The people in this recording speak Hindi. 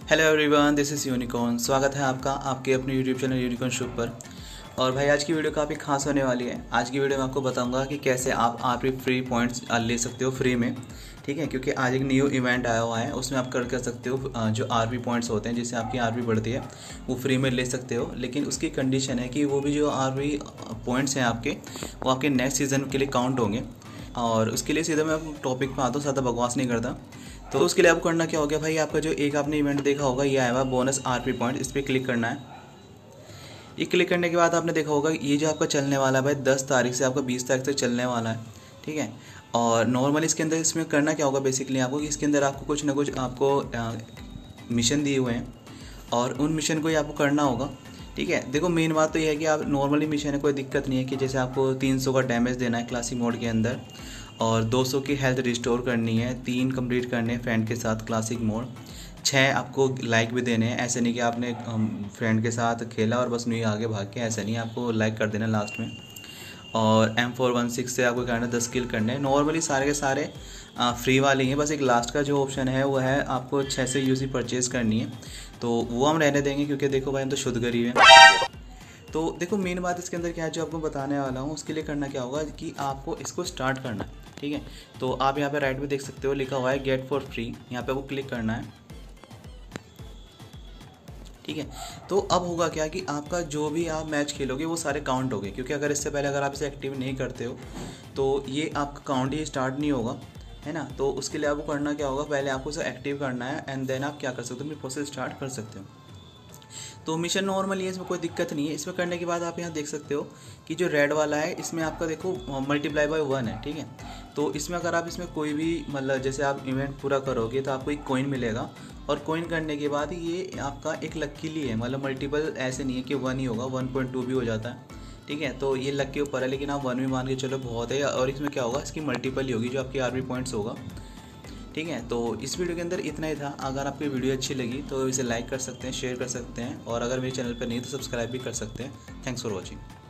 Hello everyone, this is unicorn. स्वागत है आपका आपके अपने यूट्यूब चैनल यूनिकॉर्न शो पर। और भाई आज की वीडियो काफ़ी खास होने वाली है। आज की वीडियो में आपको बताऊंगा कि कैसे आप आरपी फ्री पॉइंट्स ले सकते हो फ्री में। ठीक है, क्योंकि आज एक न्यू इवेंट आया हुआ है, उसमें आप कर सकते हो जो आरपी पॉइंट्स होते हैं जिससे आपकी आरपी बढ़ती है वो फ्री में ले सकते हो। लेकिन उसकी कंडीशन है कि वो भी जो आरपी पॉइंट्स हैं आपके वो आपके नेक्स्ट सीज़न के लिए काउंट होंगे। और उसके लिए सीधा मैं टॉपिक पे आता हूँ, ज़्यादा बकवास नहीं करता। तो उसके लिए आपको करना क्या हो गया भाई, आपका जो एक आपने इवेंट देखा होगा ये आया हुआ बोनस आरपी पॉइंट, इस पर क्लिक करना है। ये क्लिक करने के बाद आपने देखा होगा ये जो आपका चलने वाला है भाई 10 तारीख से आपका 20 तारीख तक चलने वाला है। ठीक है, और नॉर्मली इसके अंदर इसमें करना क्या होगा बेसिकली आपको कि इसके अंदर आपको कुछ ना कुछ आपको मिशन दिए हुए हैं और उन मिशन को ही आपको करना होगा। ठीक है, देखो मेन बात तो ये है कि आप नॉर्मली मिशन है, कोई दिक्कत नहीं है कि जैसे आपको 300 का डैमेज देना है क्लासिक मोड के अंदर और 200 की हेल्थ रिस्टोर करनी है, 3 कंप्लीट करने हैं फ्रेंड के साथ क्लासिक मोड, 6 आपको लाइक भी देने हैं। ऐसे नहीं कि आपने फ्रेंड के साथ खेला और बस नहीं आगे भाग के, ऐसा नहीं, आपको लाइक कर देना लास्ट में। और M416 से आपको करना 10 किल करने हैं। नॉर्मली सारे के सारे फ्री वाले हैं, बस एक लास्ट का जो ऑप्शन है वो है आपको 6 से यूसी परचेज़ करनी है, तो वो हम रहने देंगे क्योंकि देखो भाई हम तो शुद्ध गरीब हैं। तो देखो मेन बात इसके अंदर क्या है जो आपको बताने वाला हूँ, उसके लिए करना क्या होगा कि आपको इसको स्टार्ट करना है। ठीक है, तो आप यहाँ पे राइट में देख सकते हो लिखा हुआ है गेट फॉर फ्री, यहाँ पे आपको क्लिक करना है। ठीक है, तो अब होगा क्या कि आपका जो भी आप मैच खेलोगे वो सारे काउंट हो गए, क्योंकि अगर इससे पहले अगर आप इसे एक्टिव नहीं करते हो तो ये आपका काउंट ही स्टार्ट नहीं होगा, है ना। तो उसके लिए आपको करना क्या होगा, पहले आपको इसे एक्टिव करना है एंड देन आप क्या कर सकते हो, अपनी प्रोसेस स्टार्ट कर सकते हो। तो मिशन नॉर्मली है, इसमें कोई दिक्कत नहीं है। इसमें करने के बाद आप यहाँ देख सकते हो कि जो रेड वाला है इसमें आपका देखो मल्टीप्लाई बाय 1 है। ठीक है, तो इसमें अगर आप इसमें कोई भी मतलब जैसे आप इवेंट पूरा करोगे तो आपको एक कॉइन मिलेगा और कॉइन करने के बाद ये आपका एक लकीली है, मतलब मल्टीपल ऐसे नहीं है कि 1 ही होगा, 1.2 भी हो जाता है। ठीक है, तो ये लक के ऊपर है, लेकिन आप 1 भी मान के चलो बहुत है। और इसमें क्या होगा, इसकी मल्टीपल ही होगी जो आपकी आरपी पॉइंट्स होगा। ठीक है, तो इस वीडियो के अंदर इतना ही था। अगर आपको वीडियो अच्छी लगी तो इसे लाइक कर सकते हैं, शेयर कर सकते हैं और अगर मेरे चैनल पर नहीं तो सब्सक्राइब भी कर सकते हैं। Thanks for watching.